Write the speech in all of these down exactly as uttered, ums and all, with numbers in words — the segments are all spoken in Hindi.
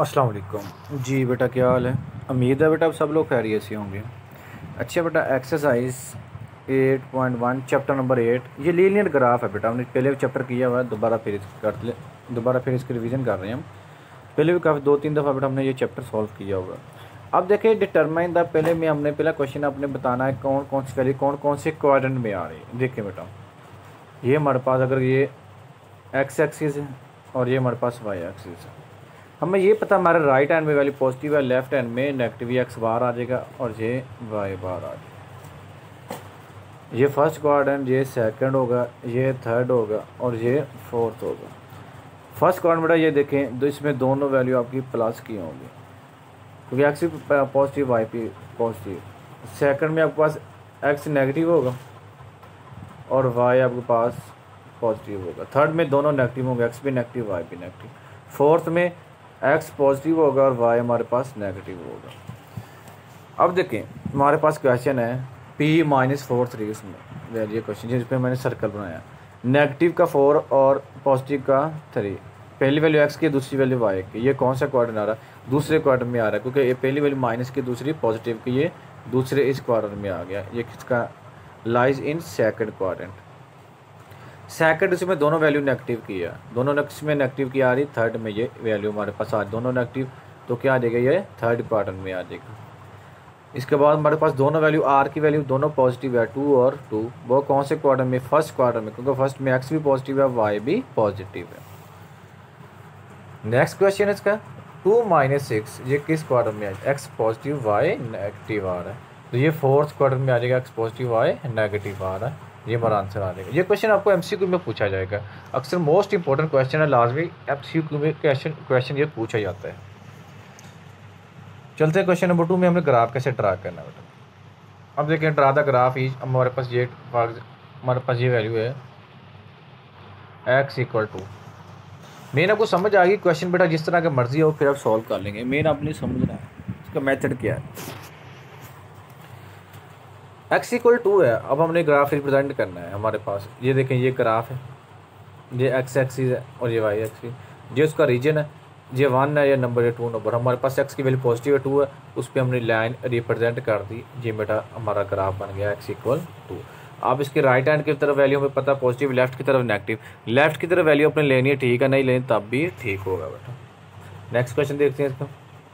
अस्सलाम वालेकुम जी बेटा, क्या हाल है। उम्मीद है बेटा आप सब लोग खैरियत से होंगे। अच्छा बेटा, exercise eight point one chapter number eight, ये लीनियर ग्राफ है बेटा। हमने पहले चैप्टर किया हुआ है, दोबारा फिर कर ले दोबारा फिर इसकी रिवीजन कर रहे हैं हम। पहले भी काफ़ी दो तीन दफ़ा बेटा हमने ये चैप्टर सॉल्व किया हुआ है। अब देखिए, डिटरमाइन द, पहले में हमने पहला क्वेश्चन आपने बताना है कौन कौन सी वैल्यू कौन कौन से क्वाड्रेंट में आ रही है। देखिए बेटा, ये हमारे पास अगर ये एक्स एक्सिस है और ये हमारे पास वाई एक्सिस है, हमें ये पता हमारे राइट हैंड में वैल्यू पॉजिटिव है, लेफ्ट हैंड में नेगेटिव एक्स बार आ जाएगा और ये वाई बार आ जाएगा। ये फर्स्ट क्वाड्रेंट, ये सेकंड होगा, ये थर्ड होगा और ये फोर्थ होगा। फर्स्ट क्वाड्रेंट बेटा ये देखें, तो इसमें दोनों वैल्यू आपकी प्लस की होंगी क्योंकि एक्स पॉजिटिव वाई पी पॉजिटिव। सेकंड में आपके पास एक्स नेगेटिव होगा और वाई आपके पास पॉजिटिव होगा। थर्ड में दोनों नेगेटिव होंगे, एक्स भी नेगेटिव वाई भी नेगेटिव। फोर्थ में एक्स पॉजिटिव होगा और वाई हमारे पास नेगेटिव होगा। अब देखें, हमारे पास क्वेश्चन है पी माइनस फोर थ्री, उसमें वैल्यू क्वेश्चन जिस पर मैंने सर्कल बनाया, नेगेटिव का फोर और पॉजिटिव का थ्री। पहली वैल्यू एक्स की, दूसरी वैल्यू वाई की। ये कौन सा क्वाड्रेंट आ रहा है? दूसरे क्वाड्रेंट में आ रहा है क्योंकि ये पहली वैल्यू माइनस की, दूसरी पॉजिटिव की, ये दूसरे इस क्वाड्रेंट में आ गया। ये किसका lies in second quadrant. Second इसमें दोनों वैल्यू नेगेटिव की है, दोनों इसमें नेगेटिव की आ रही। थर्ड में ये वैल्यू हमारे पास आ दोनों नेगेटिव, तो क्या आ जाएगा, ये थर्ड क्वाड्रेंट में आ जाएगा। इसके बाद हमारे पास दोनों वैल्यू आर की वैल्यू दोनों पॉजिटिव है, टू और टू। वो कौन से क्वाड्रेंट में? फर्स्ट क्वाड्रेंट में, क्योंकि फर्स्ट में एक्स भी पॉजिटिव है, वाई भी पॉजिटिव है। नेक्स्ट क्वेश्चन है इसका टू माइनस सिक्स, ये किस क्वाड्रेंट में है? एक्स पॉजिटिव वाई नेगेटिव आ रहा है, तो ये फोर्थ क्वाड्रेंट में आ जाएगा, एक्स पॉजिटिव वाई नेगेटिव आ रहा है। ये हमारा आंसर आ जाएगा। ये क्वेश्चन आपको एमसीक्यू में पूछा जाएगा, अक्सर मोस्ट इंपॉर्टेंट क्वेश्चन है, लाजमी एमसीक्यू में क्वेश्चन क्वेश्चन ये पूछा जाता है। चलते हैं क्वेश्चन नंबर टू में, हमें ग्राफ कैसे ड्रा करना है बेटा। अब देखें, ड्रा द ग्राफ इज, हमारे पास ये हमारे पास ये वैल्यू है एक्स इक्वल टू। मेन आपको समझ आ गई क्वेश्चन बेटा, जिस तरह का मर्जी हो फिर आप सॉल्व कर लेंगे। मेन आपने समझना है इसका मेथड क्या है। एक्स इक्वल टू है, अब हमने ग्राफ रिप्रेजेंट करना है। हमारे पास ये देखें, ये ग्राफ है, ये एक्स एक्सिस है और ये वाई एक्सिस, ये उसका रीजन है, ये वन है, ये नंबर, ये टू नंबर। हमारे पास एक्स की वैल्यू पॉजिटिव है, टू है, उस पर हमने लाइन रिप्रेजेंट कर दी। ये बेटा हमारा ग्राफ बन गया एक्स इक्वल टू। आप इसके राइट हैंड की तरफ वैल्यू हमें पता पॉजिटिव, लेफ्ट की तरफ नेगेटिव। लेफ्ट की तरफ वैल्यू अपने लेनी है, ठीक है, नहीं लेनी तब भी ठीक होगा बेटा। नेक्स्ट क्वेश्चन देखते हैं इसका।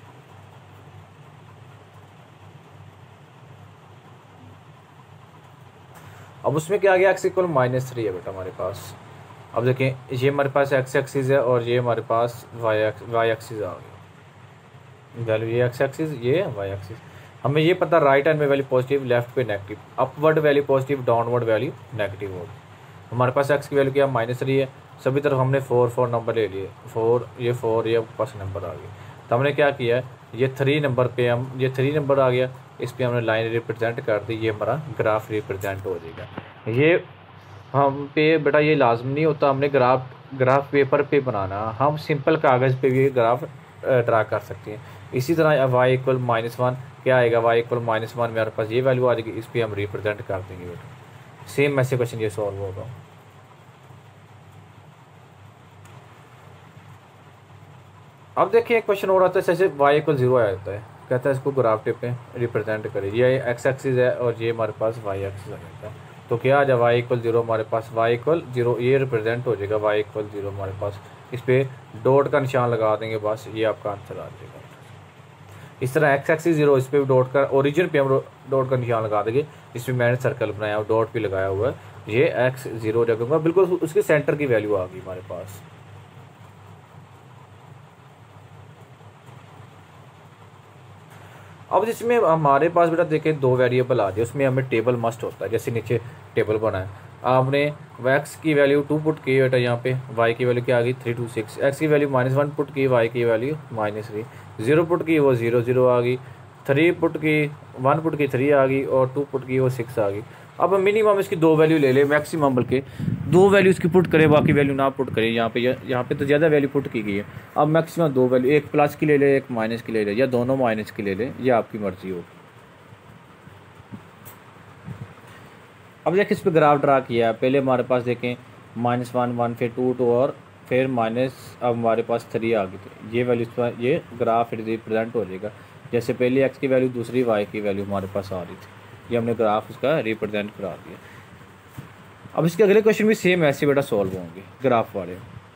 अब उसमें क्या आ गया, एक्स इक्वल माइनस थ्री है बेटा हमारे पास। अब देखें, ये हमारे पास एक्स एक्सिस है और ये हमारे पास वाई वाई एक्सिस आ गया वैल्यू, ये एक्स एक्सिस, ये वाई एक्सिस। हमें ये पता राइट हैंड में वैल्यू पॉजिटिव, लेफ्ट पे negative, upward value positive, downward value negative होगी। हमारे पास एक्स की वैल्यू क्या, माइनस थ्री है, सभी तरफ हमने फोर फोर नंबर ले लिए, फोर, ये फोर, ये फर्स्ट नंबर आ गया। तो हमने क्या किया है, ये थ्री नंबर पे हम, ये थ्री नंबर आ गया, इस पर हमने लाइन रिप्रेजेंट कर दी, ये हमारा ग्राफ रिप्रेजेंट हो जाएगा। ये हम पे बेटा ये लाजम नहीं होता हमने ग्राफ ग्राफ पेपर पे बनाना, हम सिंपल कागज़ पे भी ग्राफ ड्रा कर सकते हैं। इसी तरह वाई इक्वल माइनस वन क्या आएगा, वाई इक्वल माइनस वन मेरे पास ये वैल्यू आ जाएगी, इस पर हम रिप्रेजेंट कर देंगे बेटा। सेम ऐसे क्वेश्चन ये सॉल्व होगा। अब देखिए, क्वेश्चन हो रहा था जैसे वाई इक्वल जीरो आ जाता है, कहता है इसको ग्राफ टिप पे रिप्रेजेंट करें। ये एक्स एक्सिस है और ये हमारे पास वाई एक्सिस आ जाता है, तो क्या आ जाए, वाई इक्वल जीरो हमारे पास, वाई इक्वल जीरो ये रिप्रेजेंट हो जाएगा, वाई इक्वल जीरो हमारे पास। इस पर डॉट का निशान लगा देंगे, बस ये आपका आंसर आ जाएगा। इस तरह एक्स एक्सिस जीरो, इस पर भी डॉट का, ओरिजिन पे हम डॉट का निशान लगा देंगे, इसमें मैंने सर्कल बनाया, डॉट भी लगाया हुआ है, ये एक्स जीरो जगह बिल्कुल उसके सेंटर की वैल्यू आ गई हमारे पास। अब जिसमें हमारे पास बेटा देखें दो वेरिएबल आ गए, उसमें हमें टेबल मस्ट होता है, जैसे नीचे टेबल बना है। आपने एक्स की वैल्यू टू पुट की बेटा यहाँ पे, वाई की वैल्यू क्या आ गई, थ्री टू सिक्स। एक्स की वैल्यू माइनस वन पुट की, वाई की value minus three. Zero put की, वो जीरो जीरो आ गई। थ्री पुट की, वन पुट की थ्री आ गई और टू पुट की वो सिक्स आ गई। अब मिनिमम इसकी दो वैल्यू ले ले, मैक्सिमम बल्कि दो वैल्यू इसकी पुट करें, बाकी वैल्यू ना पुट करें। यहाँ पे यहाँ पे तो ज़्यादा वैल्यू पुट की गई है। अब मैक्सिमम दो वैल्यू, एक प्लस की ले ले, एक माइनस की ले ले, या दोनों माइनस की ले ले, ये आपकी मर्जी हो। अब देखिए, इस पर ग्राफ ड्रा किया है। पहले हमारे पास देखें माइनस वन वन फिर टू टू और फिर माइनस, अब हमारे पास थ्री आ गई थी, ये वैल्यू इस पर ये ग्राफ रिप्रेजेंट हो जाएगा। जैसे पहली एक्स की वैल्यू दूसरी वाई की वैल्यू हमारे पास आ रही थी, ये हमने ग्राफ उसका रिप्रेजेंट करा दिया। अब इसके अगले क्वेश्चन भी सेम ऐसे बेटा सॉल्व होंगे ग्राफ वाले।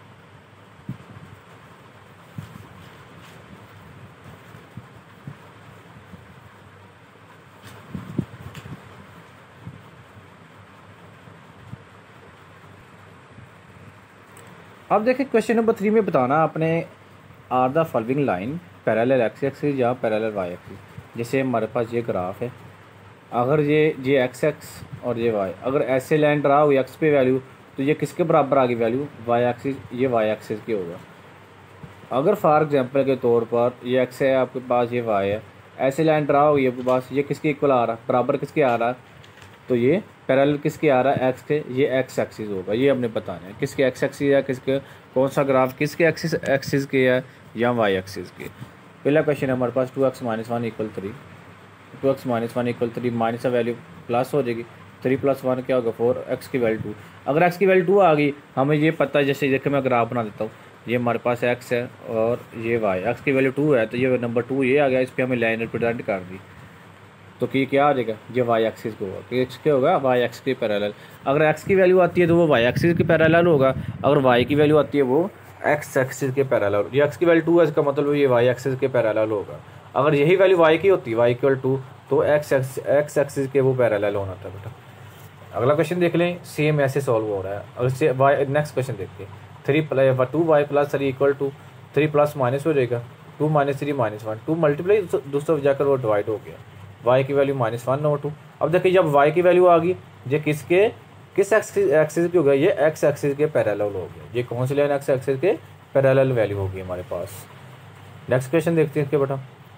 अब देखिए क्वेश्चन नंबर थ्री में बताना आपने are the following line parallel x axis या पैरेलल वाई एक्सिस। जैसे हमारे पास ये ग्राफ है, अगर ये ये एक्स एक्स और ये वाई, अगर ऐसे लाइन ड्रा हुई एक्स पे वैल्यू, तो ये किसके बराबर आ गई वैल्यू, वाई एक्सिस, ये वाई एक्सिस की होगा। अगर फॉर एग्जांपल के तौर पर ये एक्स है आपके पास, ये वाई है, ऐसे लाइन ड्रा हुई है आपके पास, ये किसके इक्वल आ रहा है, बराबर किसके आ रहा है, तो ये पैरेलल किसके आ रहा है, एक्स के, ये एक्स एक्सिस होगा। ये हमने बताना है किसके एक्स एक्सिस है, किसके कौन सा ग्राफ किसके एक्सिस एक्सिस के है या वाई एक्सिस के। पहला क्वेश्चन है हमारे पास two x minus one equal three, two x minus one equal three, minus का वैल्यू प्लस हो जाएगी, थ्री प्लस वन क्या होगा फोर, एक्स की वैल्यू टू। अगर एक्स की वैल्यू टू आ गई, हमें ये पता है, जैसे देखिए मैं ग्राफ बना देता हूँ, ये हमारे पास एक्स है और ये वाई, एक्स की वैल्यू टू है तो ये नंबर टू ये आ गया, इस पर हमें लाइन रिप्रेजेंट कर दी, तो कि क्या आ जाएगा, ये वाई एक्सिस को होगा, कि एक्स क्या होगा, वाई एक्स के पैरेलल। अगर एक्स की वैल्यू आती है तो वो वाई एक्सिस के पैरेलल होगा, अगर वाई की वैल्यू आती है वो एक्स एक्सिस के पैरेलल। ये एक्स की वैल्यू टू है, इसका मतलब ये वाई एक्सिस के पैरेलल होगा। अगर यही वैल्यू वाई की होती, वाई इक्वल टू, तो एक्स एक्स एक्सिस के वो पैरेलल होना था बेटा। अगला क्वेश्चन देख लें, सेम ऐसे सॉल्व हो रहा है। और इससे वाई नेक्स्ट क्वेश्चन देखते हैं, three plus two y plus three equal two, three plus minus हो जाएगा, two minus three minus one, two multiply दूसरा जाकर वो डिवाइड हो गया, वाई की value minus one number two. अब देखिए जब वाई की वैल्यू आ गई, ये किसके किस एक्सिस एक्सिस की हो गया, ये एक्स एक्सिस के पैरेलल हो गया। ये कौन सी लाइन एक्स एक्सिस के पैरेलल वैल्यू होगी हमारे पास। नेक्स्ट क्वेश्चन देखते हैं इसके बेटा।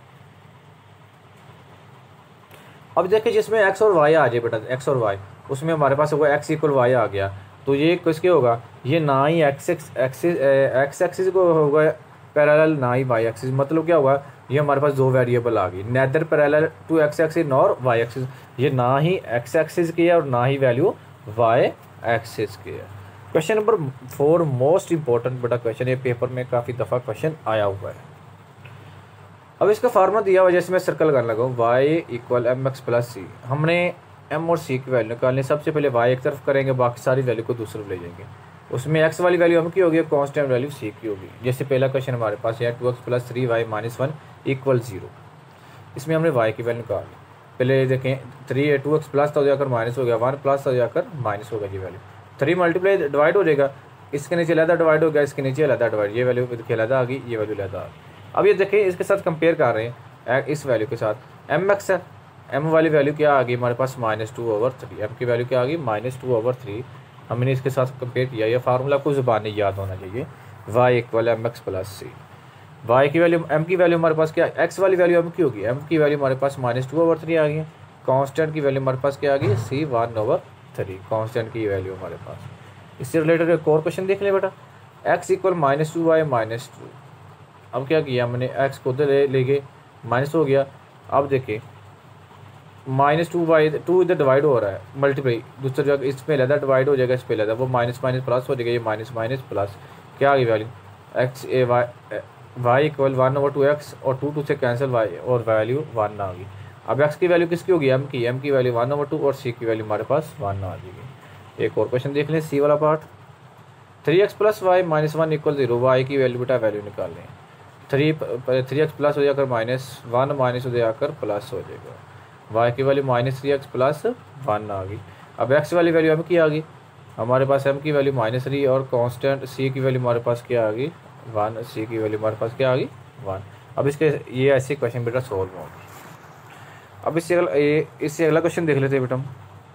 अब देखिए जिसमें एक्स और वाई आ जाए बेटा, एक्स और वाई, उसमें हमारे पास होगा एक्स इक्वल वाई आ गया, तो ये किसके होगा, ये ना ही एक्स एक्सिस एक्स एक्सिस को होगा पैरेलल, ना ही वाई एक्सिस। मतलब क्या हुआ, ये हमारे पास दो वेरिएबल आ गई, neither parallel to x axis nor y axis. ये ना ही एक्स एक्सिस की है और ना ही वैल्यू वाई एक्सिस की है। Question number four most important बेटा क्वेश्चन, ये पेपर में काफ़ी दफ़ा क्वेश्चन आया हुआ है। अब इसका फार्मूला दिया हुआ, जैसे मैं सर्कल करने लगा हूँ, y equal m x plus c. हमने एम और सी की वैल्यू निकालनी, सबसे पहले वाई एक तरफ करेंगे, बाकी सारी वैल्यू को दूसरी ले जाएंगे। उसमें एक्स वाली वैल्यू हम की होगी, कांस्टेंट वैल्यू सी की होगी। जैसे पहला क्वेश्चन हमारे पास है two x plus three y minus one equal zero, इसमें हमने वाई की वैल्यू निकाली। पहले देखें, थ्री टू एक्स प्लस था हो जाकर माइनस हो गया, वन प्लस था हो जाकर माइनस होगा जी वैल्यू। थ्री मल्टीप्लाई डिवाइड हो जाएगा, इसके नीचे अलहदा डिवाइड हो गया, इसके नीचे अलहदा डिवाइड, ये वैल्यू अलहदा आ गई, ये वैल्यू अलहदा आ गई। अब ये देखिए इसके साथ कंपेयर कर रहे हैं इस वैल्यू के साथ, एम एक्स है, एम वाली वैल्यू क्या आ गई हमारे पास minus two over three, m की वैल्यू क्या आ गई माइनस टू ओवर थ्री। हमने इसके साथ कंपेयर किया, ये फार्मूला को ज़ुबानी याद होना चाहिए, y equal m x plus c. Y की वैल्यू एम की वैल्यू हमारे पास क्या, एक्स वाली वैल्यू एम की होगी, एम की वैल्यू हमारे पास माइनस टू ओवर थ्री आ गई है। कांस्टेंट की वैल्यू हमारे पास क्या आ गई, c one over three, constant की वैल्यू हमारे पास। इससे रिलेटेड एक और क्वेश्चन देख लें बेटा, x equal minus two y minus two. अब क्या किया हमने, एक्स को उधर ले, ले गए, माइनस हो गया। अब देखिए माइनस टू बाई टू इधर डिवाइड हो रहा है, मल्टीप्लाई दूसरी जगह इस पे लेदा डिवाइड हो जाएगा, इस पे लेदा, वो माइनस माइनस प्लस हो जाएगा, ये माइनस माइनस प्लस क्या आ गई value, x a y y equal one over two x, और टू टू से कैंसिल वाई और वैल्यू वन आ गई। अब एक्स की वैल्यू किसकी होगी, एम की, एम की वैल्यू वन ओवर टू और सी की वैल्यू हमारे पास वन आ जाएगी। एक और क्वेश्चन देख लें, सी वाला part, three x plus y minus one equal zero, y की वैल्यू बेटा वैल्यू निकाल लें, थ्री थ्री एक्स प्लस हो जाकर माइनस वन माइनस हो जाकर प्लस हो जाएगा, वाई की value minus three x plus one आ गई। अब एक्स वाली वैल्यू एम की आ गई, हमारे पास एम की वैल्यू माइनस थ्री और कांस्टेंट सी की वैल्यू हमारे पास क्या आ गई वन, सी की वैल्यू हमारे पास क्या आ गई वन। अब इसके ये ऐसे क्वेश्चन बेटा सॉल्व होंगे। अब इससे अगला ये इससे अगला क्वेश्चन देख लेते हैं बेटा।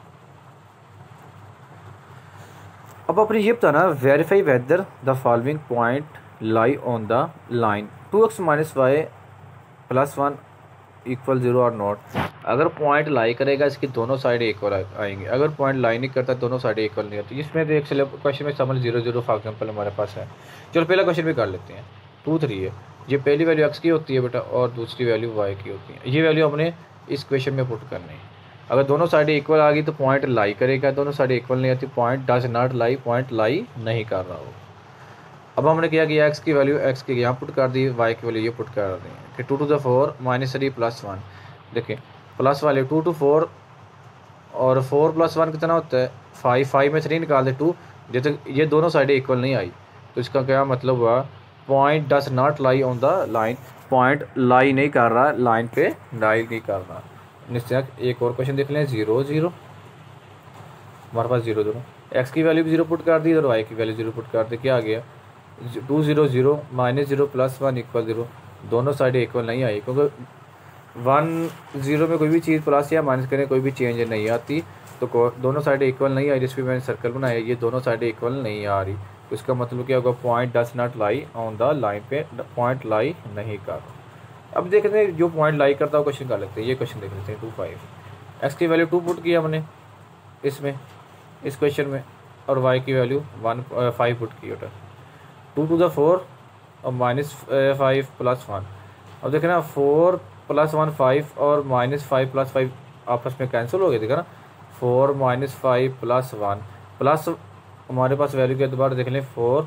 अब अपने ये बताना, verify whether the following point lie on the line two x minus y plus one equal zero और नॉट। अगर पॉइंट लाई करेगा इसकी दोनों साइड इक्वल आएंगे, अगर पॉइंट लाई नहीं करता दोनों साइड इक्वल नहीं होती। इसमें तो एक क्वेश्चन में समझ जीरो जीरो फॉर एग्जाम्पल हमारे पास है। चलो पहला क्वेश्चन भी कर लेते हैं, टू थ्री है, ये पहली वैल्यू एक्स की होती है बेटा और दूसरी वैल्यू वाई की होती है। ये वैल्यू हमने इस क्वेश्चन में पुट करनी है। अगर दोनों साइड इक्वल आ गई तो पॉइंट लाई करेगा, दोनों साइड इक्वल नहीं आती point does not lie, point lie नहीं कर रहा हो। अब हमने क्या किया, एक्स की वैल्यू एक्स की यहाँ पुट कर दी, वाई की वैल्यू ये पुट कर दी कि two two the four minus three plus one. देखिए प्लस वाले टू टू फोर और फोर प्लस वन कितना होता है फाइव, फाइव में थ्री निकाल दे टू, जब तक ये दोनों साइडें इक्वल नहीं आई तो इसका क्या मतलब हुआ, point does not lie on the line, point lie नहीं कर रहा लाइन पे, लाई नहीं कर रहा। निश्चय एक और क्वेश्चन देख लें, जीरो जीरो हमारे पास जीरो जीरो, एक्स की वैल्यू भी जीरो पुट कर दी और वाई की वैल्यू जीरो पुट कर दी, क्या आ गया two zero zero minus zero plus one equal zero. दोनों साइडें इक्वल नहीं आई क्योंकि वन जीरो में कोई भी चीज़ प्लस या माइनस करें कोई भी चेंज नहीं आती, तो दोनों साइडें इक्वल नहीं आई, जिस पर मैंने सर्कल बनाया ये दोनों साइडें इक्वल नहीं आ रही, तो इसका मतलब क्या होगा, point does not lie on the line पे, पॉइंट लाई नहीं कर। अब देखते हैं जो पॉइंट लाई करता है क्वेश्चन कर लेते हैं, ये क्वेश्चन देख लेते हैं टू फाइव, एक्स की वैल्यू टू पुट किया हमने इसमें इस क्वेश्चन में और वाई की वैल्यू वन फाइव पुट की होता टू टू द फोर और माइनस फाइव प्लस वन। अब देखें ना फोर प्लस वन फाइव और माइनस फाइव प्लस फाइव आपस में कैंसिल हो गए, देखा ना four minus five plus one plus हमारे पास वैल्यू के दोबारा देख लें four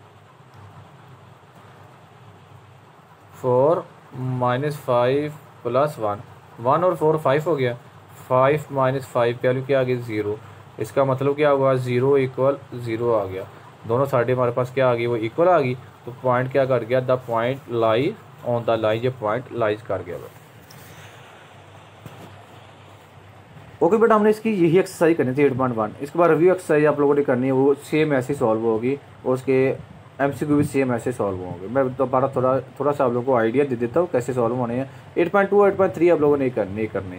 four minus five plus one, one और फोर फाइव हो गया, फाइव माइनस फाइव की वैल्यू क्या आ गई ज़ीरो, इसका मतलब क्या होगा ज़ीरो इक्वल ज़ीरो आ गया, दोनों साइडें हमारे पास क्या आ गई वो इक्वल आ गई, तो पॉइंट क्या कर गया, the point lie on the line, ये पॉइंट लाइज कर गया। ओके बेटा हमने इसकी यही एक्सरसाइज करनी थी एट पॉइंट वन, इसके बाद रिव्यू एक्सरसाइज आप लोगों ने करनी है वो सेम ऐसे सॉल्व होगी और उसके एमसीक्यू भी सेम ऐसे सॉल्व होंगे। मैं दोबारा थोड़ा थोड़ा सा आप लोगों को आइडिया दे देता हूँ कैसे सॉल्व होने हैं। Eight point two eight point three आप लोगों ने करनी नहीं करनी।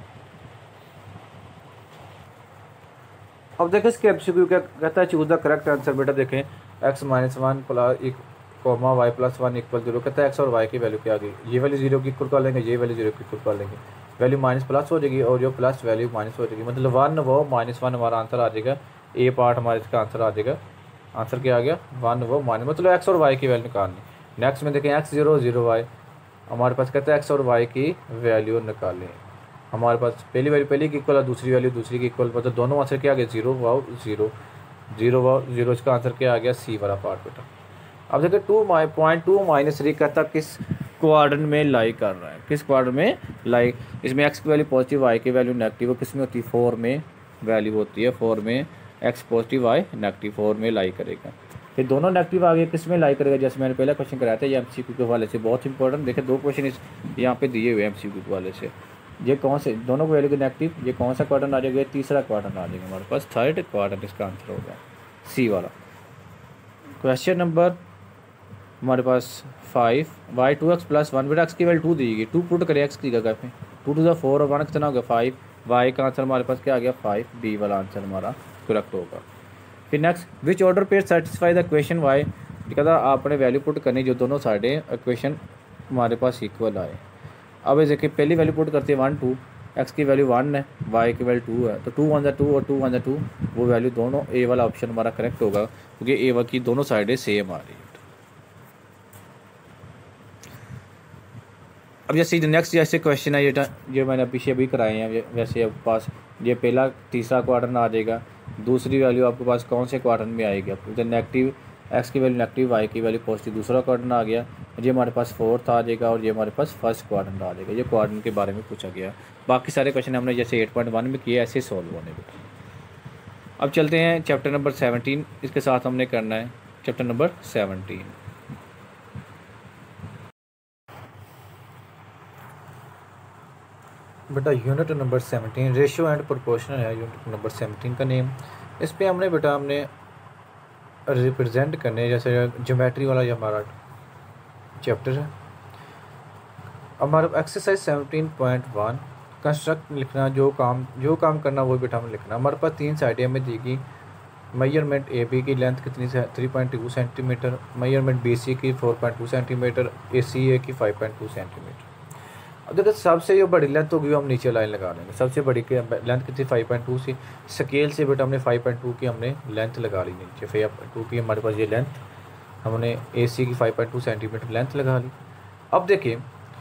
अब देखें इसके एमसीक्यू क्या कहता है, चूज द करेक्ट आंसर। बेटा देखें एक्स माइनस वन प्लस एक comma y plus one equal zero, कहता है एक्स और वाई की वैल्यू क्या आ गई, ये वैल्यू जीरो की इक्वल कर लेंगे, ये वैल्यू जीरो की इक्वल कर लेंगे, वैल्यू माइनस प्लस हो जाएगी और जो प्लस वैल्यू माइनस हो जाएगी, मतलब वन वो माइनस वन हमारा आंसर आ जाएगा, ए पार्ट हमारा इसका आंसर आ जाएगा। आंसर क्या आ गया वन वो माइनस, मतलब एक्स और वाई की वैल्यू निकालनी। नेक्स्ट में देखें एक्स जीरो जीरो वाई, हमारे पास कहता है एक्स और वाई की वैल्यू निकालें, हमारे पास पहली वैल्यू पहली की इक्वल है, दूसरी वैल्यू दूसरी की इक्वल, मतलब दोनों आंसर क्या आ गया zero wow zero, zero wow zero, इसका आंसर क्या आ गया सी वाला पार्ट बेटा। अब देखिए two my point two minus three कहता किस क्वाड्रेंट में लाई कर रहा है, किस क्वाड्रेंट में लाई, इसमें एक्स की वैल्यू पॉजिटिव वाई की वैल्यू नेगेटिव, वो किस में होती है फोर में वैल्यू होती है, फोर में x positive y negative, four में लाई करेगा। फिर दोनों नेगेटिव आ गए किस में लाई करेगा, जैसे मैंने पहला क्वेश्चन कराया था ये एमसीक्यू के हवाले से बहुत इंपॉर्टेंट, देखिए दो क्वेश्चन इस यहाँ पे दिए हुए एमसीक्यू के हवाले से, ये कौन से दोनों को वैल्यू के नेगेटिव, ये कौन सा क्वाड्रेंट आ जाएगा, तीसरा क्वाड्रेंट आ जाएगा हमारे पास, थर्ड क्वाड्रेंट इसका आंसर होगा सी वाला। क्वेश्चन नंबर हमारे पास five, y two x plus one, बेटा एक्स की वैल्यू टू दी गई, टू पुट करें एक्स की जगह पे, टू टू द फोर और वन कितना हो गया फाइव, वाई का आंसर हमारे पास क्या आ गया फाइव, बी वाला आंसर हमारा करेक्ट होगा। फिर next which order pair satisfy the question y, कहता आपने वैल्यू पुट करनी जो दोनों साइडें इक्वेशन हमारे पास इक्वल आए। अब ये देखिए पहली वैल्यू पुट करते हैं वन टू, एक्स की वैल्यू वन है, वाई की वैल्यू टू है, तो टू वन ज़ा टू और टू वन ज़ा टू, वो वैल्यू दोनों ए वाला ऑप्शन हमारा करेक्ट होगा क्योंकि ए की दोनों साइडें सेम आ रही है। अब जैसे नेक्स्ट जैसे क्वेश्चन है ये जो मैंने पीछे अभी कराए हैं, वैसे आपके पास ये पहला तीसरा क्वाड्रेंट आ जाएगा, दूसरी वैल्यू आपके पास कौन से क्वाड्रेंट में आएगी, आपको नेगेटिव एक्स की वैल्यू नेगेटिव वाई की वैल्यू पॉजिटिव, दूसरा क्वाड्रेंट आ गया, ये हमारे पास फोर्थ आ जाएगा और ये हमारे पास फर्स्ट क्वाड्रेंट आ जाएगा। ये क्वाड्रेंट के बारे में पूछा गया, बाकी सारे क्वेश्चन हमने जैसे एट पॉइंट वन में किए ऐसे सॉल्व होने बेटा। अब चलते हैं चैप्टर नंबर सेवनटीन, इसके साथ हमने करना है चैप्टर नंबर सेवनटीन। बेटा unit number seventeen ratio and proportional है यूनिट नंबर सेवनटीन का नेम। इस पे हमने बेटा हमने रिप्रेजेंट करने जैसे ज्योमेट्री वाला जो हमारा चैप्टर है, हमारा exercise seventeen point one construct लिखना, जो काम जो काम करना वो बेटा हमें लिखना। हमारे पास तीन साइडें हमें दी गई, मेजरमेंट ए बी की लेंथ कितनी है three point two centimetre, measurement B C की four point two centimetre, A C A की फाइव पॉइंट टू सेंटीमीटर। अब देखो सबसे जो बड़ी लेंथ होगी हम नीचे लाइन लगा लेंगे, सबसे बड़ी की लेंथ कितनी five point two C, scale से बेटा हमने फाइव पॉइंट टू की हमने लेंथ लगा ली नीचे, फाइव पॉइंट टू की हमारे पास ये लेंथ, हमने ए सी की five point two centimetre length लगा ली। अब देखिए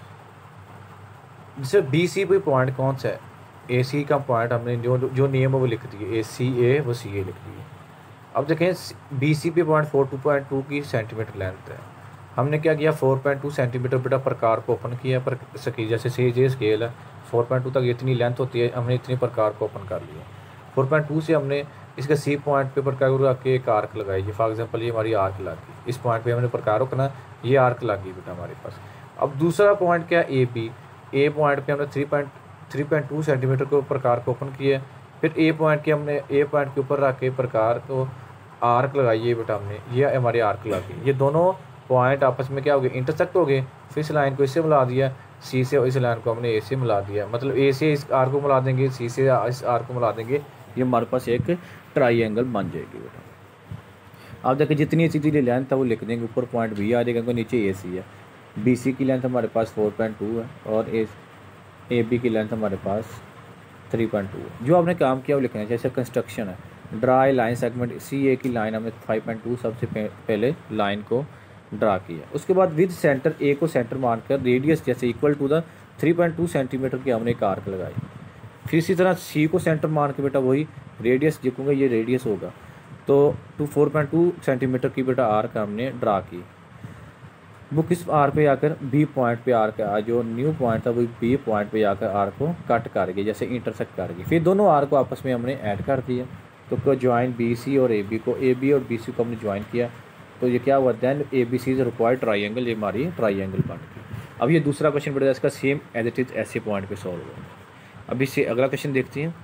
जैसे बी सी कोई पॉइंट कौन सा है, ए सी का पॉइंट हमने जो जो नेम है वो लिख दिए, ए सी ए वो सी ए लिख दिए। अब देखें B C P point four two point two की सेंटीमीटर लेंथ है, हमने क्या किया फोर पॉइंट टू सेंटीमीटर बेटा प्रकार को ओपन किया पर सकी जैसे सी जे स्केल है फोर पॉइंट टू तक इतनी लेंथ होती है, हमने इतनी प्रकार को ओपन कर लिया। फोर पॉइंट टू से हमने इसका सी पॉइंट पे प्रकार को रख के एक आर्क लगाई, ये फॉर एग्जांपल ये हमारी आर्क लगी, इस पॉइंट पे हमने प्रकार रखना, ये आर्क लगी बेटा हमारे पास। अब दूसरा पॉइंट क्या ए बी, ए पॉइंट पे हमने three point three point two centimetre को प्रकार को ओपन किया, फिर ए पॉइंट के हमने ए पॉइंट के ऊपर रख के प्रकार को आर्क लगाइए बेटा हमने, ये हमारी आर्क लगी। ये दोनों पॉइंट आपस में क्या हो गए, इंटरसेक्ट हो गए, फिर इस लाइन को इससे मिला दिया, सी से इस लाइन को हमने ए से मिला दिया, मतलब ए से इस आर्क को मिला देंगे, सी से इस आर्क को मिला देंगे, ये हमारे पास एक ट्राइंगल बन जाएगी बेटा। आप देखिए जितनी सीधी लेंथ है वो लिख देंगे, ऊपर पॉइंट बी आ जाएगा, नीचे ए सी है, बी सी की लेंथ हमारे पास फोर पॉइंट टू है और ए ए बी की लेंथ हमारे पास थ्री पॉइंट टू है। जो आपने काम किया वो लिखना है, जैसे कंस्ट्रक्शन है, draw line segment C A की लाइन हमने फाइव पॉइंट टू सबसे पहले लाइन को ड्रा किया, उसके बाद विद सेंटर ए को सेंटर मानकर रेडियस जैसे equal to the three point two centimetre की हमने एक आर्क लगाई, फिर इसी तरह सी को सेंटर मान के बेटा वही रेडियस लिखूँगा, ये रेडियस होगा, तो two four point two centimetre की बेटा आर्क हमने ड्रा की। वो किस आर पे आकर बी पॉइंट पे आर्क जो न्यू पॉइंट था वो बी पॉइंट पे आकर आर्क को कट कर गई, जैसे इंटरसेक्ट कर गई, फिर दोनों आर्क को आपस में हमने ऐड कर दिया, तो ज्वाइन बी सी और ए बी को, ए बी और बी सी को हमने ज्वाइन किया, तो ये क्या हुआ, then A B C is required triangle, ये हमारी ट्राइंगल बन गई। अब ये दूसरा क्वेश्चन बेटा इसका सेम एज इट इज ऐसे पॉइंट पे सॉल्व हुआ। अब इससे अगला क्वेश्चन देखते हैं।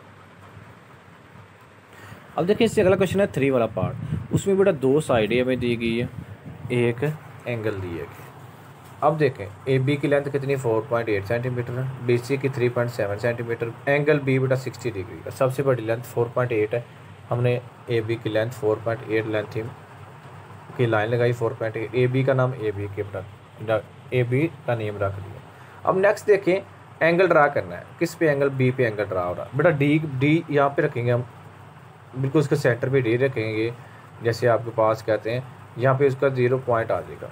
अब देखिए इससे अगला क्वेश्चन है थ्री वाला पार्ट, उसमें बेटा दो साइडें हमें दी गई है, एक एंगल दिए गए। अब देखें ए बी की लेंथ कितनी फोर पॉइंट एट सेंटीमीटर है, बी सी की three point seven centimetre, angle B बेटा सिक्सटी डिग्री का, सबसे बड़ी लेंथ फोर पॉइंट एट है, हमने ए बी की length four point eight length की लाइन लगाई, four point eight, A B का नाम ए बी के बेटा ए बी का नेम रख दिया। अब नेक्स्ट देखें एंगल ड्रा करना है, किस पे एंगल, बी पे एंगल ड्रा हो रहा है बेटा, डी डी यहाँ पे रखेंगे हम, बिल्कुल उसके सेंटर पे डी रखेंगे, जैसे आपके पास कहते हैं यहाँ पे उसका जीरो पॉइंट आ जाएगा,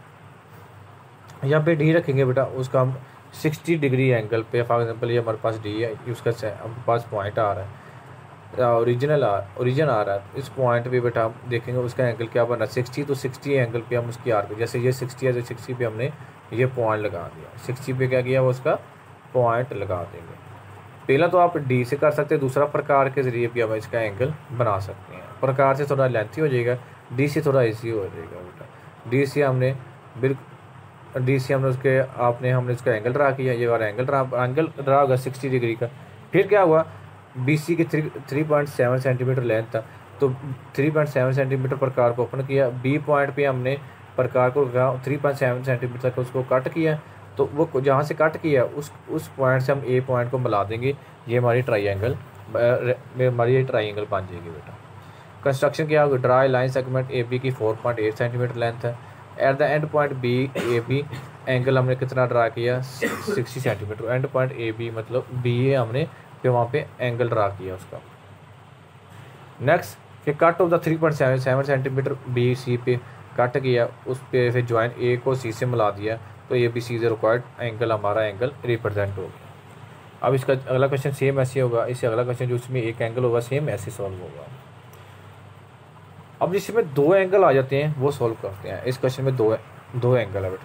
यहाँ पे डी रखेंगे बेटा, उसका हम सिक्सटी डिग्री एंगल पे, फॉर एग्जांपल ये हमारे पास डी है, उसका हमारे पास पॉइंट आ रहा है, ओरिजिनल आ ओरिजिन आ रहा है, इस पॉइंट पे बेटा हम देखेंगे उसका एंगल क्या बना, सिक्सटी, तो सिक्सटी एंगल पे हम उसकी आर, जैसे ये सिक्सटी है तो सिक्सटी पे हमने ये पॉइंट लगा दिया, सिक्सटी पे क्या किया वो उसका पॉइंट लगा देंगे। पहला तो आप डी से कर सकते हैं, दूसरा प्रकार के ज़रिए भी हम इसका एंगल बना सकते हैं, प्रकार से थोड़ा लेंथी हो जाएगा, डी से थोड़ा ईजी हो जाएगा बेटा। डी से हमने बिल्कुल डी से हमने उसके आपने हमने उसका एंगल ड्रा किया, ये वाला एंगल ड्रा एंगल ड्रा होगा सिक्सटी डिग्री का। फिर क्या हुआ, बी सी की three three point seven centimetre length था, तो थ्री पॉइंट सेवन सेंटीमीटर प्रकार को ओपन किया, बी पॉइंट पे हमने प्रकार को थ्री पॉइंट सेवन सेंटीमीटर तक उसको कट किया, तो वो जहाँ से कट किया उस उस पॉइंट से हम ए पॉइंट को मिला देंगे, ये हमारी ट्राइंगल हमारी ये ट्राइंगल बन जाएगी बेटा। कंस्ट्रक्शन क्या होगा, draw line segment A B की four point eight centimetre length है, at the end point B A B angle हमने कितना ड्रा किया sixty centimetre, end point A B मतलब बी ए हमने फिर वहाँ पे एंगल ड्रा किया उसका। नेक्स्ट फिर cut off the three point seven seven centimetre B C पे कट किया, उस पर फिर ज्वाइन ए को सी से मिला दिया, तो A B C is required angle हमारा एंगल रिप्रेजेंट हो गया। अब इसका अगला क्वेश्चन सेम ऐसे होगा, इससे अगला क्वेश्चन जो उसमें एक एंगल होगा सेम ऐसे सॉल्व होगा। अब जिसमें दो एंगल आ जाते हैं वो सॉल्व करते हैं। इस क्वेश्चन में दो दो एंगल है बेटा।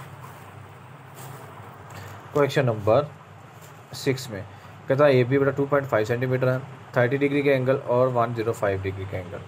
क्वेश्चन नंबर सिक्स में कहता है ए बी बेटा टू पॉइंट फाइव सेंटीमीटर है, थर्टी डिग्री के एंगल और वन जीरो फाइव डिग्री के एंगल।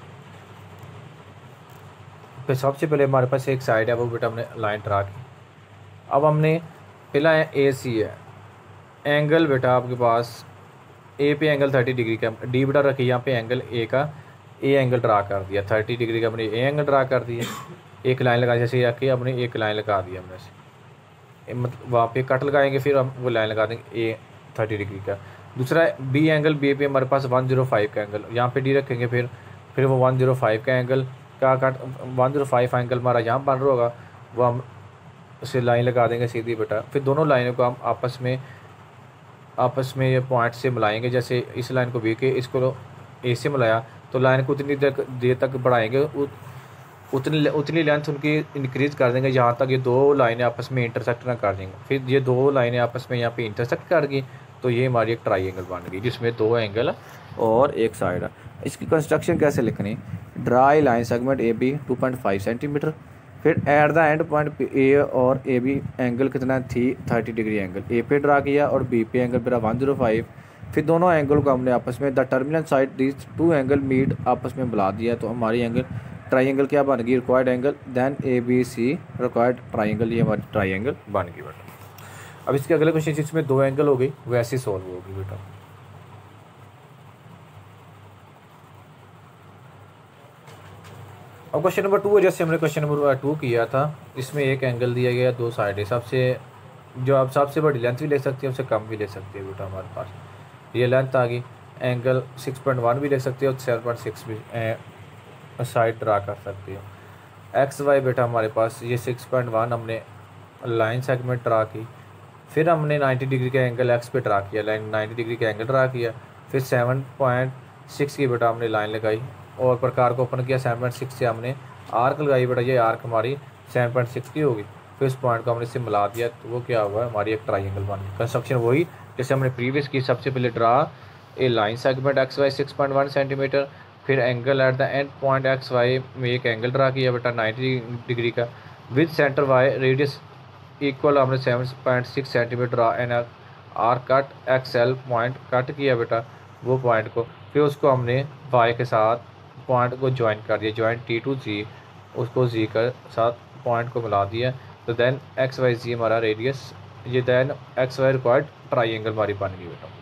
फिर सबसे पहले हमारे पास एक साइड है वो बेटा हमने लाइन ड्रा की। अब हमने पहला है ए सी है, एंगल बेटा आपके पास ए पे एंगल थर्टी डिग्री का, डी बेटा रखिए यहाँ पे एंगल ए का, ए एंगल ड्रा कर दिया थर्टी डिग्री का, हमने ए एंगल ड्रा कर दिया, एक लाइन लगा जैसे आके हमने एक लाइन लगा दिया हमने से, मतलब वहाँ पे कट लगाएंगे, फिर हम वो लाइन लगा देंगे ए थर्टी डिग्री का। दूसरा बी एंगल, बी पे हमारे पास वन जीरो फाइव का एंगल, यहाँ पे डी रखेंगे, फिर फिर वो वन जीरो फाइव का एंगल का cut one zero five angle हमारा यहाँ बन रहा होगा, वो हम उसे लाइन लगा देंगे सीधी बेटा। फिर दोनों लाइनों को हम आपस में आपस में ये पॉइंट से मिलाएंगे, जैसे इस लाइन को बी के इसको ए से मिलाया, तो लाइन को उतनी देर देर तक बढ़ाएंगे, उतनी उतनी लेंथ उनकी इंक्रीज़ कर देंगे यहाँ तक ये दो लाइनें आपस में इंटरसेक्ट ना कर देंगे। फिर ये दो लाइनें आपस में यहाँ पे इंटरसेक्ट कर गई तो ये हमारी एक ट्राइंगल बन गई जिसमें दो एंगल और एक साइड है। इसकी कंस्ट्रक्शन कैसे लिखनी, draw line segment A B two point five centimetre, फिर at the end point A और ए बी एंगल कितना थी थर्टी डिग्री एंगल ए पे ड्रा किया और बी पे एंगल मेरा वन जीरो फाइव। फिर दोनों एंगल को हमने आपस में the terminal side this two angle meet आपस में मिला दिया, तो हमारी एंगल ट्राइंगल क्या बन गई, required angle then A B C required triangle, ये हमारी ट्राइंगल बन गई बेटा। अब इसके अगले क्वेश्चन जिसमें दो एंगल हो गई वैसे सॉल्व होगी बेटा। अब क्वेश्चन नंबर टू है, जैसे हमने क्वेश्चन नंबर टू किया था, इसमें एक एंगल दिया गया, दो साइड है, सबसे जो आप सबसे बड़ी लेंथ भी ले सकते हैं उससे कम भी ले सकते हैं बेटा। हमारे पास ये लेंथ आ गई, एंगल सिक्स पॉइंट वन भी ले सकते हो और सेवन पॉइंट सिक्स भी साइड ड्रा कर सकते हो। एक्स वाई बेटा हमारे पास ये सिक्स पॉइंट वन हमने लाइन सेगमेंट ड्रा की, फिर हमने नाइन्टी डिग्री का एंगल एक्स पे ड्रा किया, लाइन नाइन्टी डिग्री का एंगल ड्रा किया, फिर सेवन पॉइंट सिक्स की बेटा हमने लाइन लगाई और प्रकार को ओपन किया, सेवन पॉइंट सिक्स से हमने आर्क लगाई बेटा, ये आर्क हमारी सेवन पॉइंट सिक्स की होगी, फिर इस पॉइंट को हमने इससे मिला दिया, तो वो क्या हुआ, हमारी एक ट्राइंगल बन गई। कंस्ट्रक्शन वही जैसे हमने प्रीवियस की, सबसे पहले draw a line segment X Y six point one centimetre, फिर angle at the end point X Y में एक एंगल ड्रा किया बेटा नाइन्टी डिग्री का, with centre Y radius equal हमने seven point six centimetre draw and arc cut X L point cut किया बेटा वो पॉइंट को, फिर उसको हमने वाई के साथ पॉइंट को ज्वाइन कर दिया, ज्वाइन टी टू जी, उसको जी के साथ पॉइंट को मिला दिया, तो देन एक्स वाई जी हमारा रेडियस, ये then X Y required triangle हमारी बन गई बेटा।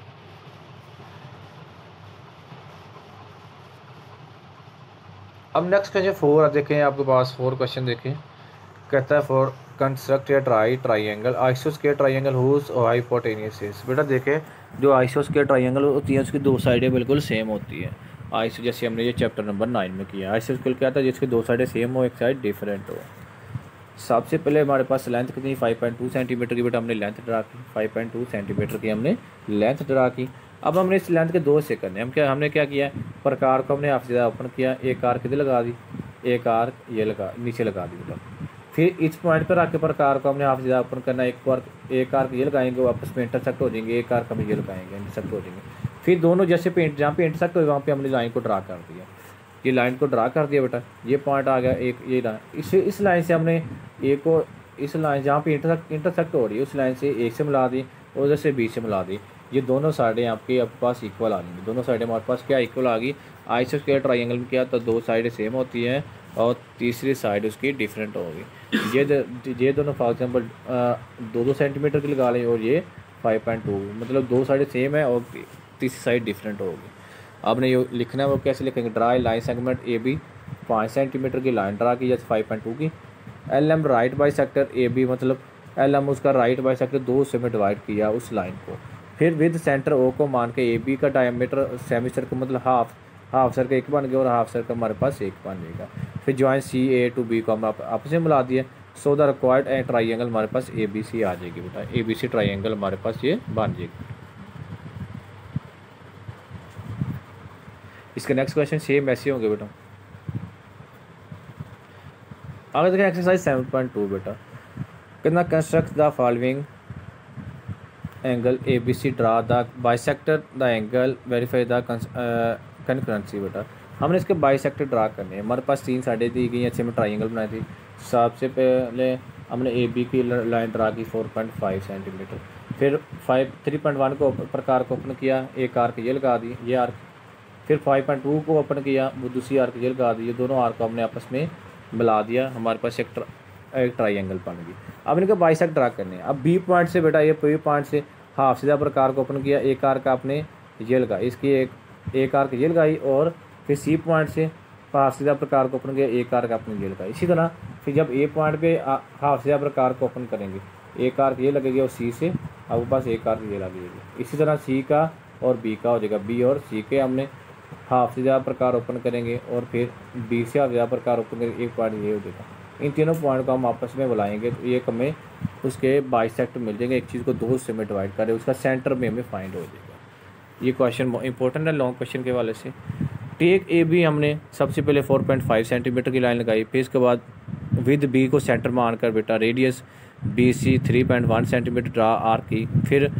अब नेक्स्ट क्वेश्चन फोर देखें, आपके पास फोर क्वेश्चन देखें, कहता है for construct a tri triangle आइसोस्केल ट्राइंगल हुज हाइपोटेन्यूस इज। बेटा देखें जो आइसोस्केल ट्राइंगल होती है उसकी दो साइडें बिल्कुल सेम होती है। आइसो जैसे हमने ये चैप्टर नंबर नाइन में किया, आइसोस्केल क्या था, जिसकी दो साइडें सेम हो एक साइड डिफरेंट हो। सबसे पहले हमारे पास लेंथ कितनी फाइव पॉइंट टू सेंटीमीटर की बेटा हमने लेंथ ड्रा की, फाइव पॉइंट टू सेंटीमीटर की हमने लेंथ ड्रा की। अब हमने इस लेंथ के दो से करने, हम क्या हमने क्या किया, प्रकार को हमने हाफ ओपन किया, एक आर्क इधर लगा दी, एक आर्क ये लगा नीचे लगा दी बेटा, फिर इस पॉइंट पर आके प्रकार को हमने हाफ ज़्यादा ओपन करना, एक आर्क एक आर्क ये लगाएंगे वो आपस में इंटरसेक्ट हो जाएंगे, एक आर्क हम ये लगाएंगे इंटरसेक्ट हो जाएंगे, फिर दोनों जैसे पेंट जहाँ पे इंटरसेक्ट हो वहाँ पे हमने लाइन को ड्रा कर दिया, ये लाइन को ड्रा कर दिया बेटा, ये पॉइंट आ गया एक ये लाइन, इस इस लाइन से हमने एक को इस लाइन जहाँ पे इंटरसेक्ट इंटरसेक्ट हो रही है उस लाइन से एक से मिला दी और उधर से बी से मिला दी, ये दोनों साइडें आपके आपके पास इक्वल आ गई, दोनों साइडें हमारे पास क्या इक्वल आ गई। आइसोस्केल ट्राइंगल में क्या तो दो साइडें सेम होती हैं और तीसरी साइड उसकी डिफरेंट होगी। ये ये दोनों फॉर एग्जांपल दो दो सेंटीमीटर की लगा लें और ये फाइव पॉइंट टू, मतलब दो साइडें सेम है और तीसरी साइड डिफरेंट होगी। आपने ये लिखना है वो कैसे लिखेंगे, draw line segment A B पाँच सेंटीमीटर की लाइन ड्रा की जैसे फाइव पॉइंट टू की, L M right bisector A B मतलब एल एम उसका राइट बाई सेक्टर दो से में डिवाइड किया उस लाइन को, फिर विद सेंटर ओ को मान के ए बी का डायमीटर सेमी सर्कल मतलब हाफ हाफ सर्कल एक बन गया और हाफ सर्कल हमारे पास एक बन जाएगा, फिर join C A to B को हम आपस में मिला दिए, so the required a triangle हमारे पास ए बी सी आ जाएगी बेटा, ए बी सी ट्राइंगल हमारे पास ये बन जाएगी। इसके नेक्स्ट क्वेश्चन सेम ऐसे होंगे बेटा। आगे देखें एक्सरसाइज सेवन पॉइंट टू बेटा, कितना construct the following angle A B C draw the bisector the angle verify the concurrency बेटा, हमने इसके बाइसेक्टर ड्रा करने हैं। हमारे पास तीन साइडें दी गई, अच्छे में ट्राइंगल बनाई थी। सबसे पहले हमने ए बी की लाइन ड्रा की फोर पॉइंट फाइव सेंटीमीटर, फिर फाइव थ्री पॉइंट वन को प्रकार को ओपन किया, एक आर्क ये लगा दी ये आर्क, फिर फाइव पॉइंट टू को ओपन किया वो दूसरी आर्क ये लगा दी, ये दोनों आर्क को हमने आपस में मिला दिया, हमारे पास एक ट्रा, एक ट्राइंगल बन गई। अब इनके बाइसेक्ट ड्रा करने हैं। अब बी पॉइंट से बेटा ये बी पॉइंट से हाफ सीधा प्रकार को ओपन किया, एक आर्क आपने ये लगाई, इसकी एक एक आर्क ये लगाई और फिर सी पॉइंट से हाफ सीधा प्रकार को ओपन किया, एक आर्क आपने ये लगाई। इसी तरह फिर जब ए पॉइंट पे हाफ सीधा प्रकार को ओपन करेंगे, एक आर्क ये लगेगी और सी से आपके पास एक आर्क ये लगेगी। इसी तरह सी का और बी का हो जाएगा, बी और सी के हमने हाफ से ज़्यादा प्रकार ओपन करेंगे और फिर बी से हाफ ज़्यादा प्रकार ओपन करेंगे, एक पॉइंट ये हो जाएगा। इन तीनों पॉइंट को हम आपस में बुलाएंगे तो एक हमें उसके बाइसेक्ट मिल जाएंगे, एक चीज़ को दो हिस्से में डिवाइड करें, उसका सेंटर में हमें फाइंड हो जाएगा। ये क्वेश्चन इंपॉर्टेंट है लॉन्ग क्वेश्चन के वाले से। टेक ए बी हमने सबसे पहले फोर पॉइंट फाइव सेंटीमीटर की लाइन लगाई, फिर इसके बाद विद बी को सेंटर मान कर बेटा radius B C three point one centimetre draw arc की, फिर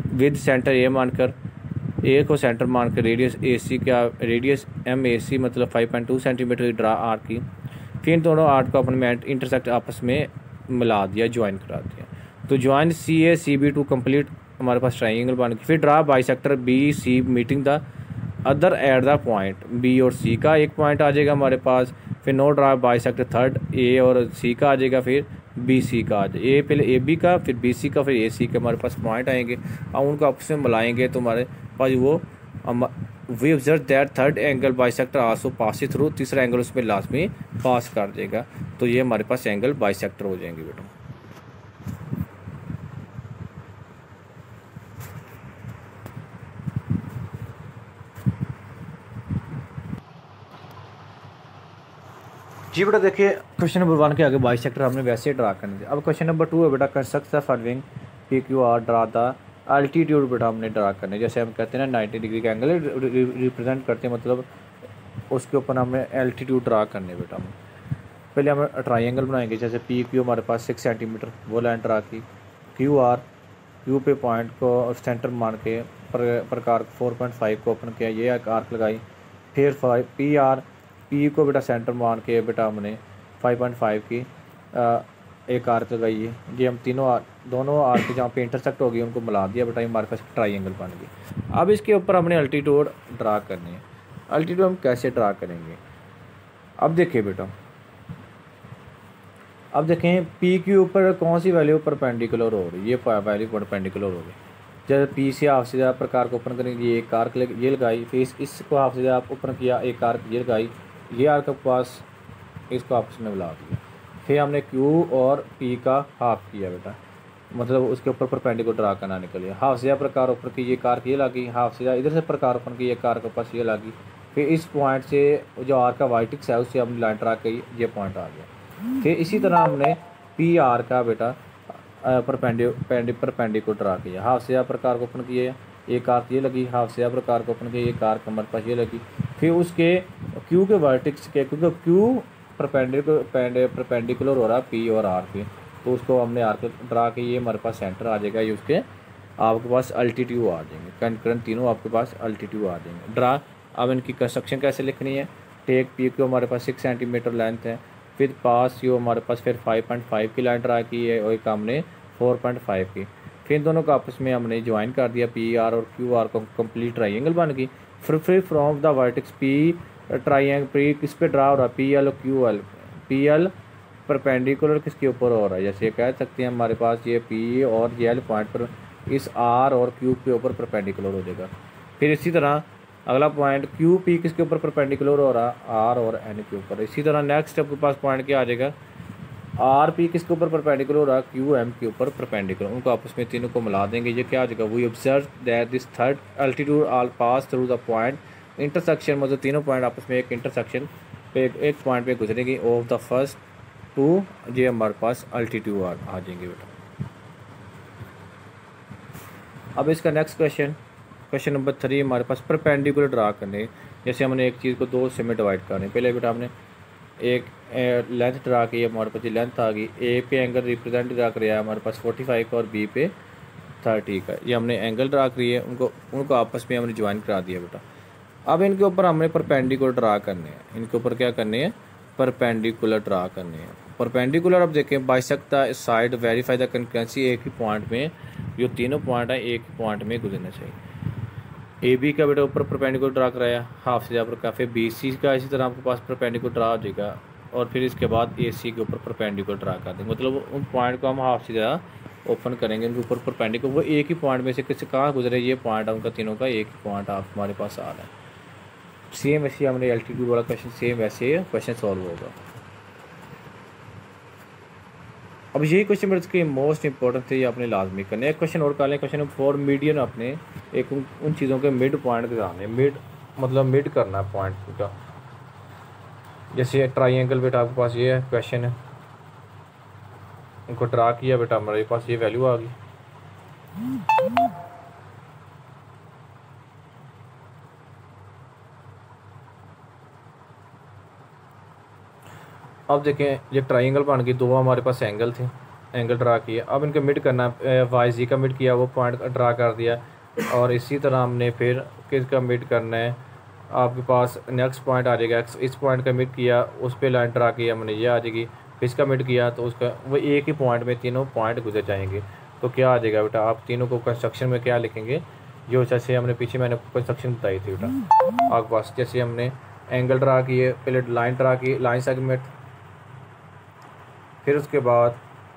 विद सेंटर ए मानकर, ए को सेंटर मानकर रेडियस ए सी का रेडियस एम ए सी मतलब फाइव पॉइंट टू सेंटीमीटर की ड्रा आर्क की। फिर इन दोनों आर्क को अपन में इंटरसेक्ट आपस में मिला दिया, ज्वाइन करा दिया। तो join C A C B to complete हमारे पास ट्राइंगल बन गई। फिर draw bisector B C meeting the other at the point B और सी का एक पॉइंट आ जाएगा हमारे पास। फिर now draw bisector third A और सी का आ जाएगा, फिर बी सी का आ जाए, ए पहले ए बी का फिर बी सी का फिर ए सी के हमारे पास पॉइंट आएंगे। अब उनको आपस में मिलाएंगे तो हमारे पास वो we observe that third angle bisector also pass through, तीसरा एंगल उसमें लाजमी पास कर देगा। तो ये हमारे पास एंगल बाइसेक्टर हो जाएंगे बेटा। जी बेटा देखिए क्वेश्चन नंबर वन के आगे बाइसेक्टर हमने वैसे ड्रा करने थे। अब क्वेश्चन नंबर टू है बेटा, construct the following P Q R draw the altitude बेटा हमने ड्रा करने। जैसे हम कहते हैं ना नाइन्टी डिग्री का एंगल रिप्रेजेंट करते हैं, मतलब उसके ऊपर हमने एल्टीट्यूड ड्रा करने बेटा। हम पहले हम ट्राइंगल बनाएंगे, जैसे पी क्यू हमारे पास सिक्स सेंटीमीटर वो लाइन ड्रा की। क्यू आर क्यू पे पॉइंट को सेंटर मान के पर, प्रकार फोर पॉइंट फाइव को ओपन किया, ये आर्क लगाई। फिर फाइव पी आर पी को बेटा सेंटर मान के बेटा हमने फाइव पॉइंट फाइव की आ, एक आर्क लगाई है। ये हम तीनों आर, दोनों आर्क जहाँ पे इंटरसेक्ट होगी उनको मिला दिया बेटा, हमारे पास ट्राइंगल बन गई। अब इसके ऊपर हमने अल्टीट्यूड ड्रा करनी है। अल्टीट्यूड हम कैसे ड्रा करेंगे, अब देखिए बेटा, अब देखें पी के ऊपर कौन सी वैल्यू परपेंडिकुलर हो रही है, ये वैल्यू परपेंडिकुलर हो रही है। जब पी से हाफ सीधा प्रकार को ओपन करेंगे, ये एक आर्क ये लगाई, फिर इस इसको हाफ सीधा आप ओपन किया, एक आर्क ये लगाई, ये आर्क के पास इसको आपस में मिला दिया। फिर हमने क्यू और पी का हाफ किया बेटा, मतलब उसके ऊपर परपेंडिकुलर ड्रा करना निकलिए। हाफ सीधा प्रकार ओपन की, ये कार ये लगी, हाफ सीधा इधर से प्रकार ओपन की, ये कार के पास ये लगी। फिर इस पॉइंट से जो आर का वाइटिक्स है उससे हमने लाइन ड्रा की, ये पॉइंट आ गया। फिर इसी तरह हमने पी आर का बेटा परपेंडिकुलर परपेंडिकुलर ड्रा किया, हाफ सीधा प्रकार को ओपन किया, एक आर्क ये लगी, हाफ सीधा प्रकार को ओपन किया, एक आर्क हमारे पास ये लगी। फिर उसके क्यू के वर्टेक्स के, क्योंकि क्यू परपेंडिकुलर परपेंडिकुलर हो रहा पी और आर पे, तो उसको हमने आर्क ड्रा की, ये हमारे पास सेंटर आ जाएगा, ये उसके आपके पास अल्टीट्यूड आ जाएंगे, कंकरेंट तीनों आपके पास अल्टीट्यूड आ जाएंगे। ड्रा अब इनकी कंस्ट्रक्शन कैसे लिखनी है, टेक पी क्यू हमारे पास सिक्स सेंटीमीटर लेंथ है, फिर पास यू हमारे पास फिर फाइव पॉइंट फाइव की लाइन ड्रा की है और एक हमने फोर पॉइंट फाइव की। फिर इन दोनों को आपस में हमने ज्वाइन कर दिया, पी आर और क्यू आर को कंप्लीट ट्राइंगल बन गई। फिर free from the vertex P triangle P किस पे ड्रा हो रहा है, पी एल और Q L, P L perpendicular किसके ऊपर हो रहा है, जैसे कह सकते हैं हमारे पास ये पी और ये एल पॉइंट पर इस आर और क्यू के ऊपर परपेंडिकुलर हो जाएगा। फिर इसी तरह अगला पॉइंट क्यू पी किसके ऊपर परपेंडिकुलर हो रहा है, आर और एन के ऊपर। इसी तरह नेक्स्ट आपके पास पॉइंट क्या आ जाएगा, आर पी किसके ऊपर परपेंडिकुलर हो रहा है, क्यू एम के ऊपर परपेंडिकुलर, उनको आपस में तीनों को मिला देंगे, ये क्या आ जाएगा, we observe that this third altitude all pass through the point intersection, मतलब तीनों पॉइंट आपस में एक इंटरसेक्शन पे एक पॉइंट पे गुजरेंगे ऑफ द फर्स्ट टू, ये हमारे पास अल्टीट्यूड आ, आ जाएंगे बेटा। अब इसका next question question number three हमारे पास परपेंडिकुलर ड्रा करने। जैसे हमने एक चीज़ को दो हिस्से में डिवाइड करने, पहले बेटा हमने एक लेंथ ड्रा की, हमारे पास लेंथ आ गई, ए पे एंगल रिप्रेजेंट ड्रा किया हमारे पास फोर्टी फाइव का और बी पे थर्टी का, ये हमने एंगल ड्रा करी है, उनको उनको आपस में हमने ज्वाइन करा दिया बेटा। अब इनके ऊपर हमने परपेंडिकुलर ड्रा करने हैं, इनके ऊपर क्या करने हैं, परपेंडिकुलर ड्रा करने हैं। परपेंडिकुलर अब देखें bisect the side verify the concurrency, एक ही पॉइंट में जो तीनों पॉइंट है एक ही पॉइंट में गुजरना चाहिए। ए बी का बेटा ऊपर परपेंडिकुलर ड्रा कराया हाफ से पर काफ़ी, बी सी का इसी तरह आपके पास परपेंडिकुलर ड्रा हो जाएगा और फिर इसके बाद ए सी के ऊपर परपेंडिकुलर ड्रा कर देंगे, मतलब उन पॉइंट को हम हाफ से ज़्यादा ओपन करेंगे, उनके ऊपर परपेंडिकुलर वो एक ही पॉइंट में से किसी कहाँ गुजरे, ये पॉइंट है उनका तीनों का, एक ही पॉइंट आप हमारे पास आ रहा है। सेम वैसे हमने एल्टीट्यूड वाला क्वेश्चन सेम वैसे क्वेश्चन सॉल्व होगा। अब यही क्वेश्चन मेरे के मोस्ट इंपॉर्टेंट थे, ये आपने लाजमी करने। एक क्वेश्चन और कर लें, क्वेश्चन नंबर फोर मीडियन अपने एक उन, उन चीज़ों के मिड पॉइंट दिखाने, मिड मतलब मिड करना है पॉइंट का। जैसे ट्राइंगल बेटा आपके पास ये है क्वेश्चन है, उनको ड्रा किया बेटा हमारे पास ये वैल्यू आ गई। अब देखें ये ट्राइंगल बन गई, दो हमारे पास एंगल थे, एंगल ड्रा किया। अब इनका मिड करना, वाई जी का मिड किया, वो पॉइंट ड्रा कर दिया। और इसी तरह हमने फिर किसका मिड करना है, आपके पास नेक्स्ट पॉइंट आ जाएगा एक्स, इस पॉइंट का मिड किया, उस पर लाइन ड्रा किया हमने, ये आ जाएगी। फिर इसका मिड किया तो उसका वो एक ही पॉइंट में तीनों पॉइंट गुजर जाएंगे। तो क्या आ जाएगा बेटा, आप तीनों को कंस्ट्रक्शन में क्या लिखेंगे, जो जैसे हमने पीछे मैंने कंस्ट्रक्शन बताई थी बेटा आपके पास। जैसे हमने एंगल ड्रा किए, पहले लाइन ड्रा की, लाइन सेगमेंट, फिर उसके बाद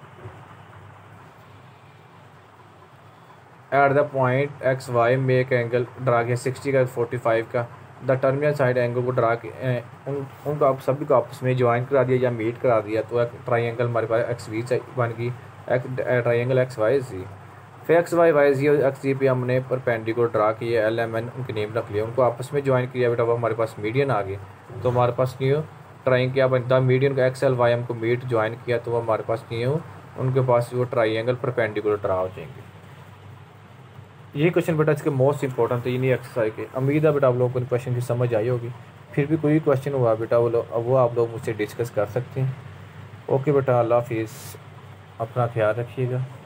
at the point X Y make angle draw किया सिक्सटी का फोर्टी फाइव का, द टर्मिनल साइड एंगल को ड्रा किया, उन उनको आप सभी को आपस में ज्वाइन करा दिया या मीट करा दिया, तो एक ट्राइंगल हमारे पास एक्स वी बन गई, ट्राइंगल एक्स वाई जी। फिर एक्स वाई वाई जी और एक्स जी पे हमने परपेंडिकुलर ड्रा किए, एल एम एन उनके नेम रख लिया, उनको आपस में ज्वाइन किया बेटा, वो हमारे पास मीडियन आ गए। तो हमारे पास नहीं हो ट्राइंग क्या बनता, मीडियन का एक्स एल वाई हमको मीट ज्वाइन किया, तो वो हमारे पास नहीं हो, उनके पास वो ट्राइंगल परपेंडिकुलर ड्रा हो जाएंगे। ये क्वेश्चन बेटा इसके मोस्ट इंपॉर्टेंट है, इन्हीं एक्सरसाइज के। उम्मीद है बेटा आप लोगों को क्वेश्चन की समझ आई होगी। फिर भी कोई क्वेश्चन हुआ बेटा वो लोग वो आप लोग मुझसे डिस्कस कर सकते हैं। ओके बेटा, अल्लाह हाफिज़, अपना ख्याल रखिएगा।